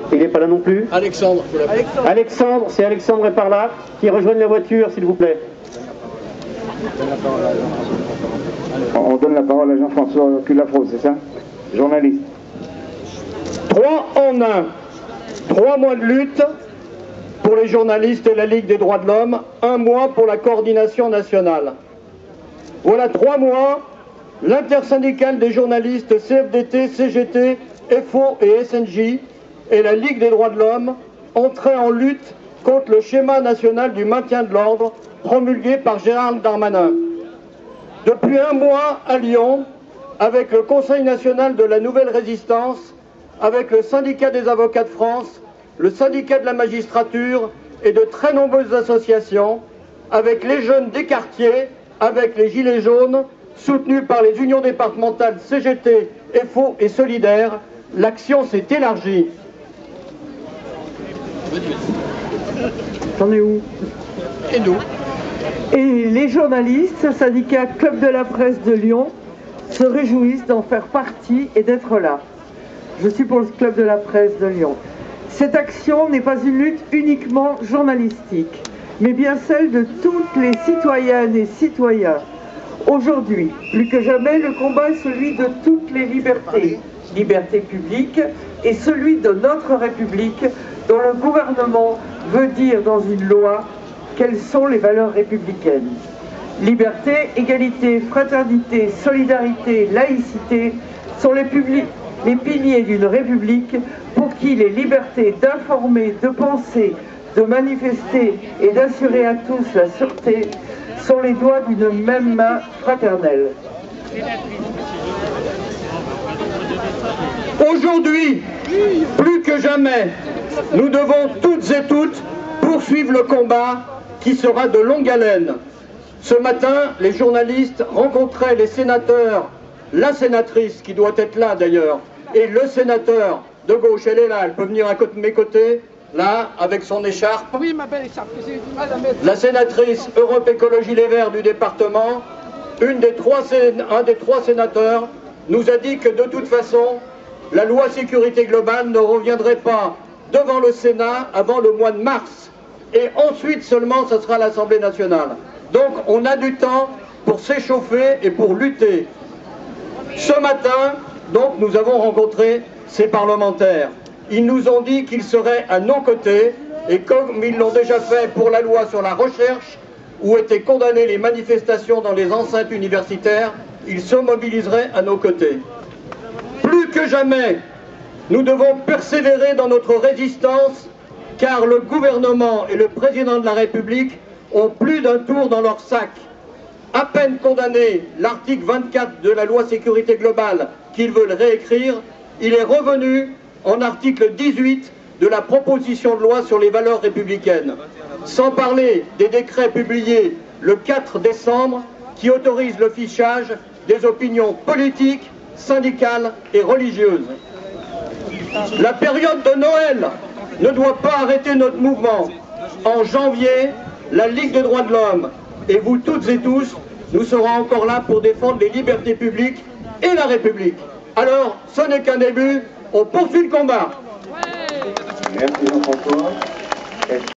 Il n'est pas là non plus. Alexandre. Alexandre, c'est Alexandre est par là, qui rejoigne la voiture, s'il vous plaît. On donne la parole à Jean-François Culafro, c'est ça? Journaliste. 3 en 1. 3 mois de lutte pour les journalistes et la Ligue des droits de l'homme, 1 mois pour la coordination nationale. Voilà 3 mois, l'intersyndicale des journalistes CFDT, CGT, FO et SNJ et la Ligue des droits de l'homme entraient en lutte contre le schéma national du maintien de l'ordre promulgué par Gérald Darmanin. Depuis 1 mois à Lyon, avec le Conseil national de la Nouvelle Résistance, avec le syndicat des avocats de France, le syndicat de la magistrature et de très nombreuses associations, avec les jeunes des quartiers, avec les Gilets jaunes, soutenus par les unions départementales CGT, FO et Solidaires, l'action s'est élargie. J'en ai où? Et nous? Et les journalistes, syndicat Club de la Presse de Lyon, se réjouissent d'en faire partie et d'être là. Je suis pour le Club de la Presse de Lyon. Cette action n'est pas une lutte uniquement journalistique, mais bien celle de toutes les citoyennes et citoyens. Aujourd'hui, plus que jamais, le combat est celui de toutes les libertés, liberté publique, et celui de notre République, dont le gouvernement veut dire dans une loi quelles sont les valeurs républicaines. Liberté, égalité, fraternité, solidarité, laïcité sont les piliers d'une République pour qui les libertés d'informer, de penser, de manifester et d'assurer à tous la sûreté sont les doigts d'une même main fraternelle. Aujourd'hui, plus que jamais, nous devons toutes et toutes poursuivre le combat qui sera de longue haleine. Ce matin, les journalistes rencontraient les sénateurs, la sénatrice qui doit être là d'ailleurs, et le sénateur de gauche, elle est là, elle peut venir à mes côtés, là, avec son écharpe. Oui, ma belle écharpe, j'ai du mal à mettre. La sénatrice Europe Écologie Les Verts du département, un des trois sénateurs, nous a dit que de toute façon, la loi sécurité globale ne reviendrait pas devant le Sénat avant le mois de mars. Et ensuite seulement, ce sera l'Assemblée nationale. Donc on a du temps pour s'échauffer et pour lutter. Ce matin, donc, nous avons rencontré ces parlementaires. Ils nous ont dit qu'ils seraient à nos côtés, et comme ils l'ont déjà fait pour la loi sur la recherche, où étaient condamnées les manifestations dans les enceintes universitaires, ils se mobiliseraient à nos côtés. Plus que jamais, nous devons persévérer dans notre résistance, car le gouvernement et le président de la République ont plus d'un tour dans leur sac. À peine condamné l'article 24 de la loi sécurité globale qu'ils veulent réécrire, il est revenu en article 18 de la proposition de loi sur les valeurs républicaines. Sans parler des décrets publiés le 4 décembre qui autorisent le fichage des opinions politiques, syndicales et religieuses. La période de Noël ne doit pas arrêter notre mouvement. En janvier, la Ligue des droits de l'homme et vous toutes et tous, nous serons encore là pour défendre les libertés publiques et la République. Alors, ce n'est qu'un début, on poursuit le combat. Merci Jean-François.